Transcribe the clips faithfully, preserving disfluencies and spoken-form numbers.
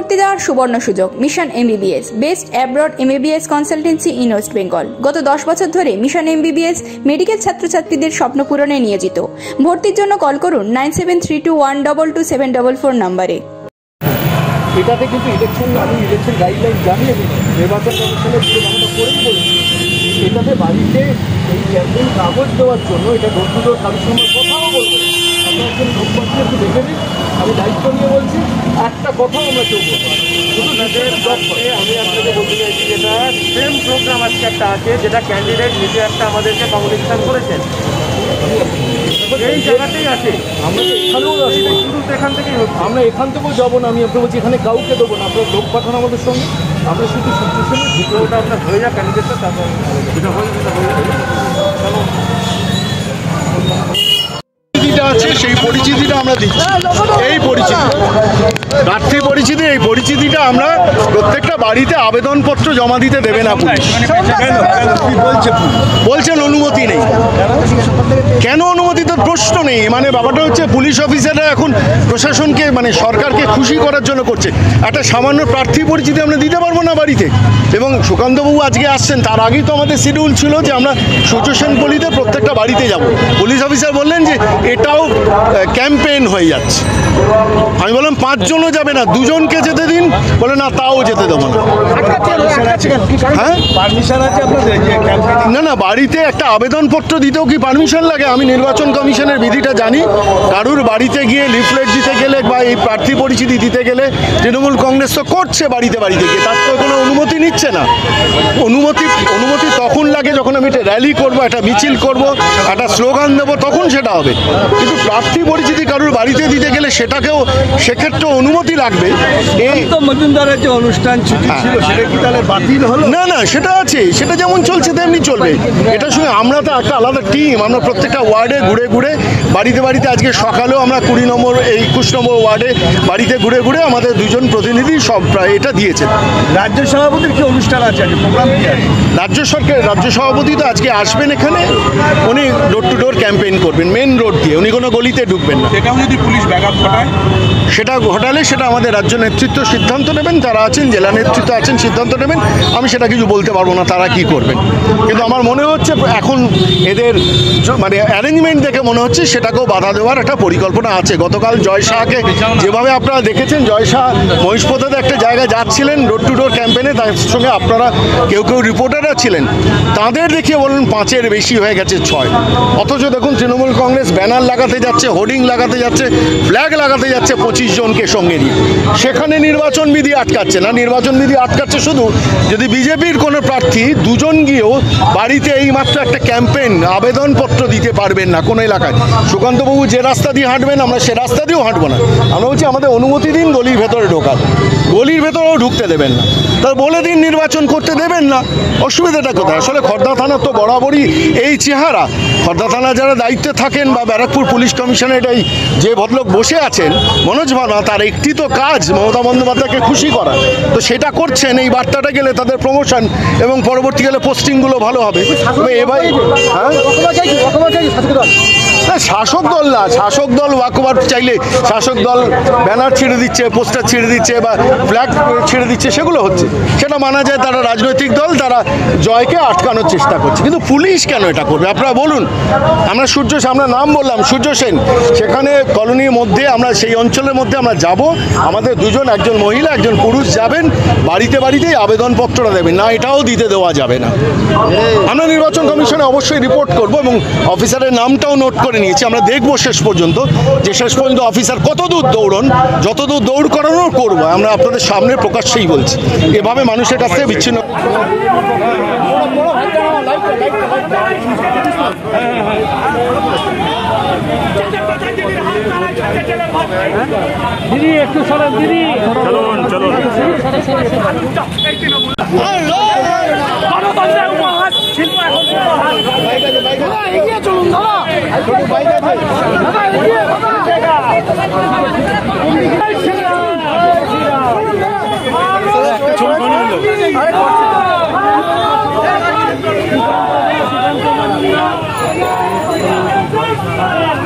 ভর্তি দেওয়ার সুবর্ণ সুযোগ। Mission MBBS, best abroad MBBS consultancy in West Bengal. গত দশ বছর ধরে মিশন এমবিবিএস মেডিকেল ছাত্রছাত্রীদের স্বপ্ন পূরণে নিয়োজিত। ভর্তির জন্য কল করুন nine seven three two one double two seven double four নম্বরে। এটাতে কিন্তু ইলেকশন আমি ইলেকশন গাইডলাইন জানিয়ে দিই, নির্বাচন কমিশনের যে আমরা করেই বলছি, এটাতে বাড়িতে এই ক্যাম্পেইন কাগজ দেওয়ার জন্য এটা ডোর টু ডোর কারোর সঙ্গে কথাও বলবো। আমরা একজন লোক পাঠিয়ে একটু দেখে নিই, আমি দায়িত্ব নিয়ে বলছি, একটা কথাও আমরা কেউ বলবো শুধু নিজের জব করে। আমি আপনাকে বলতে চাইছি যেটা সেম প্রোগ্রাম আজকে একটা আছে, যেটা ক্যান্ডিডেট নিজে একটা আমাদেরকে কমিউনিকেশন করেছেন, এই জায়গাতেই আছে। আমরা এখানেও আসবো, শুরু এখান থেকেই হচ্ছে। আমরা এখান থেকেও যাবো না, আমি আপনাকে বলছি এখানে কাউকে দেবো না, আপনার লোক পাঠান আমাদের সঙ্গে। আমরা শুধু সিচুয়েশনের ভিতরটা আপনার হয়ে যাক ক্যান্ডিডেটটা, তারপর যেটা হয়ে যেটা হয়ে যাবে। আছে সেই পরিচিতিটা আমরা দিচ্ছি, এই পরিচিতি প্রার্থী পরিচিতি, এই পরিচিতিটা আমরা প্রত্যেকটা বাড়িতে আবেদনপত্র জমা দিতে দেবে না পুলিশ। বলছেন অনুমতি নেই। কেন অনুমতি তো প্রশ্ন নেই, মানে ব্যাপারটা হচ্ছে পুলিশ অফিসাররা এখন প্রশাসনকে মানে সরকারকে খুশি করার জন্য করছে। একটা সামান্য প্রার্থী পরিচিতি আমরা দিতে পারবো না বাড়িতে। এবং সুকান্তবাবু আজকে আসছেন, তার আগেই তো আমাদের শিডিউল ছিল যে আমরা সূচসেন গলিতে প্রত্যেকটা বাড়িতে যাব। পুলিশ অফিসার বললেন যে এটাও ক্যাম্পেইন হয়ে যাচ্ছে। আমি বললাম পাঁচজনও যাবে না, দুজনকে যেতে দিন। বলে না, তাও যেতে দেবো না। হ্যাঁ, পারমিশন আছে আপনাদের? না না, বাড়িতে একটা আবেদনপত্র দিতেও কি পারমিশন লাগে? আমি নির্বাচন কমিশনের বিধিটা জানি। কারুর বাড়িতে গিয়ে লিফলেট দিতে গেলে বা এই প্রার্থী পরিচিতি দিতে গেলে তৃণমূল কংগ্রেস তো করছে বাড়িতে বাড়িতে গিয়ে, তার তো কোনো অনুমতি নিচ্ছে না। অনুমতি অনুমতি তখন লাগে যখন আমি একটা র্যালি করবো, একটা মিছিল করবো, একটা স্লোগান দেবো, তখন সেটা হবে। কিন্তু প্রার্থী পরিচিতি কারুর বাড়িতে দিতে গেলে সেটাকেও সেক্ষেত্রে অনুমতি লাগবে। এই তো মজুমদারের যে অনুষ্ঠান ছুটি ছিল, সেটা কি তাহলে বাতিল হলো? না না, সেটা আছে, সেটা যেমন চলছে তেমনি চলবে। এটা শুনে আমরা তো একটা আলাদা টিম, আমরা প্রত্যেকটা ওয়ার্ডে ঘুরে ঘুরে বাড়িতে বাড়িতে, আজকে সকালেও আমরা কুড়ি নম্বর এই একুশ নম্বর ওয়ার্ডে বাড়িতে ঘুরে ঘুরে আমাদের দুজন প্রতিনিধি সব প্রায় এটা দিয়েছেন। রাজ্য সভাপতির কি অনুষ্ঠান আছে, প্রোগ্রাম কি আছে? রাজ্য সরকার রাজ্য সভাপতি তো আজকে আসবেন এখানে, উনি ডোর টু ডোর ক্যাম্পেইন করবেন মেন রোড দিয়ে, উনি কোনো গলিতে ঢুকবেন না। সেটাও যদি পুলিশ ব্যাকআপ ঘটায়, সেটা ঘটালে সেটা আমাদের রাজ্য নেতৃত্ব সিদ্ধান্ত নেবেন, যারা আছেন জেলা নেতৃত্ব আছেন সিদ্ধান্ত নেবেন। আমি সেটা কিছু বলতে পারবো না তারা কি করবেন, কিন্তু আমার মনে হচ্ছে এখন এদের মানে অ্যারেঞ্জমেন্ট দেখে মনে হচ্ছে সেটাকেও বাধা দেওয়ার একটা পরিকল্পনা আছে। গতকাল জয় শাহকে যেভাবে আপনারা দেখেছেন, জয় শাহ মহিষপোতাতে একটা জায়গায় যাচ্ছিলেন ডোর টু ডোর ক্যাম্পেইনে, তার সঙ্গে আপনারা কেউ কেউ রিপোর্টাররা ছিলেন, তাদের দেখিয়ে বলুন পাঁচের বেশি হয়ে গেছে ছয়। অথচ দেখুন তৃণমূল কংগ্রেস ব্যানার লাগাতে যাচ্ছে, হোর্ডিং লাগাতে যাচ্ছে, ফ্ল্যাগ লাগাতে যাচ্ছে পঁচিশ জনকে সঙ্গে নিয়ে, সেখানে নির্বাচন বিধি আটকাচ্ছে না। নির্বাচন বিধি আটকাচ্ছে শুধু যদি বিজেপির কোনো প্রার্থী দুজন গিয়েও বাড়িতে এই মাত্র একটা ক্যাম্পেইন আবেদনপত্র দিতে পারবেন না কোনো এলাকায়। সুকান্তবাবু যে রাস্তা দিয়ে হাঁটবেন আমরা সে রাস্তা দিয়েও হাঁটবো না। আমরা বলছি আমাদের অনুমতি দিন গলির ভেতরে ঢোকার, গলির ভেতরেও ঢুকতে দেবেন না। তার বলে দিন নির্বাচন করতে দেবেন না, অসুবিধাটা কোথায়? আসলে খর্দা থানার তো বরাবরই এই চেহারা। খর্দা থানা যারা দায়িত্বে থাকেন বা ব্যারাকপুর পুলিশ কমিশনের এই যে ভদ্রলোক বসে আছেন মনোজ ভার্মা, তার একটি তো কাজ মমতা বন্দ্যোপাধ্যায়কে খুশি করা, তো সেটা করছেন। এই বার্তাটা গেলে তাদের প্রমোশন এবং পরবর্তীকালে পোস্টিংগুলো ভালো হবে। এবার হ্যাঁ, শাসক দল না, শাসক দল ওয়াকওভার চাইলে শাসক দল ব্যানার ছিঁড়ে দিচ্ছে, পোস্টার ছিঁড়ে দিচ্ছে বা ফ্ল্যাগ ছিঁড়ে দিচ্ছে, সেগুলো হচ্ছে, সেটা মানা যায়। তারা রাজনৈতিক দল, তারা জয়কে আটকানোর চেষ্টা করছে, কিন্তু পুলিশ কেন এটা করবে আপনারা বলুন? আমরা সূর্য আমরা নাম বললাম সূর্য সেন, সেখানে কলোনির মধ্যে আমরা সেই অঞ্চলের মধ্যে আমরা যাব, আমাদের দুজন, একজন মহিলা একজন পুরুষ যাবেন, বাড়িতে বাড়িতেই আবেদনপত্রটা দেবেন না, এটাও দিতে দেওয়া যাবে না। আমরা নির্বাচন কমিশনে অবশ্যই রিপোর্ট করব এবং অফিসারের নামটাও নোট করে নিয়েছি। আমরা দেখব শেষ পর্যন্ত যে শেষ পর্যন্ত অফিসার কত দূর দৌড়ন, যত দূর দৌড় করানোর করবো, আমরা আপনাদের সামনে প্রকাশ্যেই বলছি। এভাবে মানুষের কাছ থেকে বিচ্ছিন্ন দিদি একটু সরেন, দিদি চলুন চলুন। গণতন্ত্রের উপহার শিল্প এখন এগিয়ে চলুন দাদা, দাদা এগিয়ে,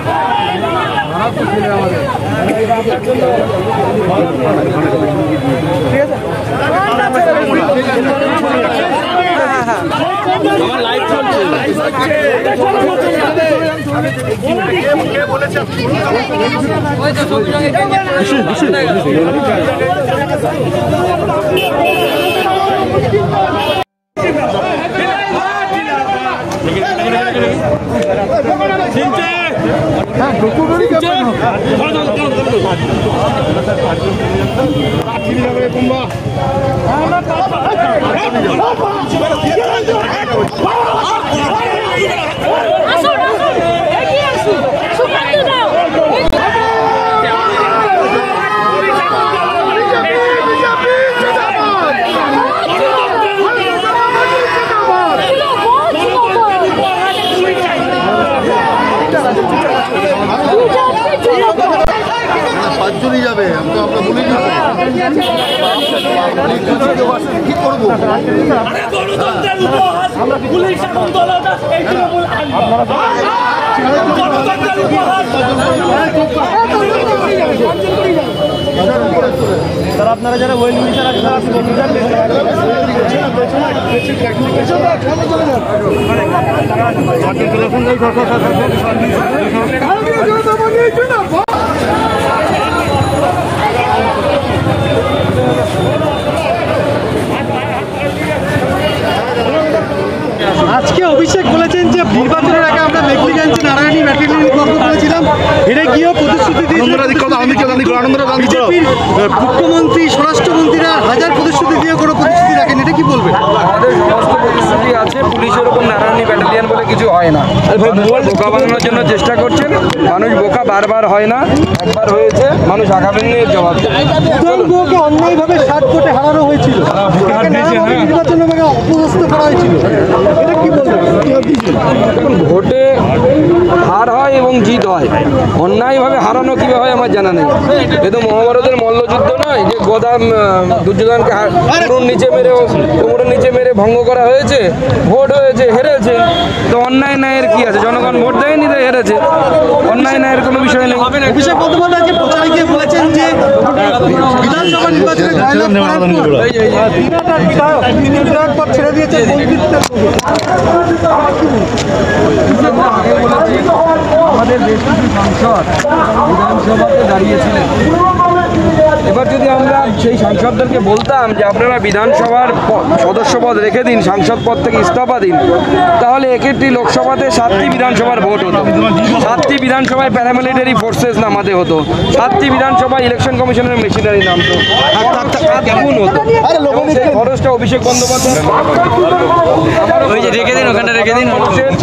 আমাদের আমার লাইভ চলছে। পাঁচজনই যাবে, আমরা বলে কি করবো? আপনারা যারা ওয়েল মিশন আছে তারা আজকে অভিষেক বলেছেন যে নির্বাচনের আগে আমরা মেঘলিগঞ্জ নারায়ণী ব্যাটালিয়ন গঠন করেছিলাম, এটা গিয়েও প্রতিশ্রুতি দিয়েছিলেন মুখ্যমন্ত্রী, স্বরাষ্ট্রমন্ত্রীরা হাজার প্রতিশ্রুতি দিয়ে কোনো প্রতিশ্রুতি রাখেন, এটা কি বলবেন? আমাদের সমস্ত প্রতিশ্রুতি আছে, পুলিশের ওপর নারায়ণী ব্যাটালিয়ন বলে কিছু হয় না। বোকা বানানোর জন্য চেষ্টা করছেন, মানুষ বোকা বারবার হয় না, একবার হয়েছে, মানুষ আগামী নিয়ে জবাব দেবে। অন্যায়ভাবে ষাট কোটি হারানো হয়েছিল, নির্বাচনের আগে অপদস্থ করা হয়েছিল, এটা কি বলবেন? ভোটে হার হয় এবং জিত হয়, অন্যায়ভাবে হারানো কীভাবে হয় আমার জানা নেই। এ তো মহাভারতের মল্লযুদ্ধ নয় যে গদা দুর্যোধনকে কোমরের নিচে মেরে কোমরের নিচে মেরে ভঙ্গ করা হয়েছে, ভোট হয়েছে, হেরেছে। তো অন্যায় ন্যায়ের কি আছে? জনগণ ভোট দেয়নি, তাই হেরেছে। অন্যায় ন্যায়ের কোনো বিষয় নেই। অভিষেক বন্দ্যোপাধ্যায় যে প্রচারে গিয়ে বলেছেন যে বিধানসভা নির্বাচনে বিধায়ক পদ ছেড়ে দিয়েছেন, আমাদের বেশ কিছু সাংসদ বিধানসভাতে দাঁড়িয়েছিলেন। এবার যদি আমরা সেই সাংসদদেরকে বলতাম যে আপনারা বিধানসভার সদস্য পদ রেখে দিন, সাংসদ পদ থেকে ইস্তফা দিন, তাহলে একটি লোকসভাতে সাতটি বিধানসভার ভোট হতো, সাতটি বিধানসভায় প্যারামিলিটারি ফোর্সেস নামাতে হতো, সাতটি বিধানসভায় ইলেকশন কমিশনের মেশিনারি নামতো, কেমন হতো? খরচটা অভিষেক বন্দ্যোপাধ্যায় রেখে দিন, ওখানে রেখে দিন।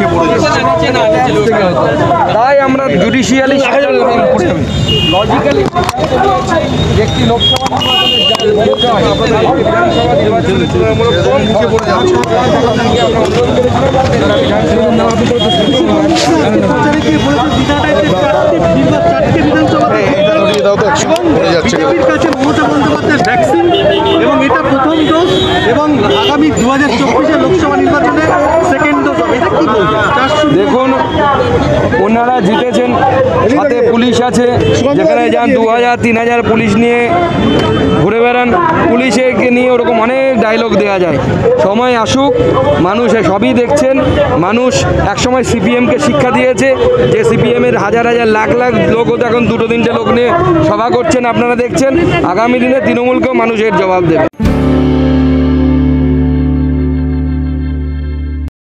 তাই আমরা জুডিশিয়ালি লজিক্যালি একটি লোকসভা এবং এটা প্রথম ডোজ এবং আগামী দু হাজার চব্বিশে লোকসভা নির্বাচনে সেকেন্ড ডোজ হবে, এটা কি বলবেন? দেখুন, ওনারা জিতেছেন, সাথে পুলিশ আছে, যেখানে যান দু হাজার তিন হাজার পুলিশ নিয়ে ঘুরে বেড়ান, পুলিশকে নিয়ে ওরকম অনেক ডায়লগ দেওয়া যায়। সময় আসুক, মানুষ সবই দেখছেন। মানুষ একসময় সিপিএমকে শিক্ষা দিয়েছে, যে সিপিএমের হাজার হাজার লাখ লাখ লোক হতো, এখন দুটো তিনটে লোক নিয়ে সভা করছেন, আপনারা দেখছেন। আগামী দিনে তৃণমূলকেও মানুষের জবাব দেবে।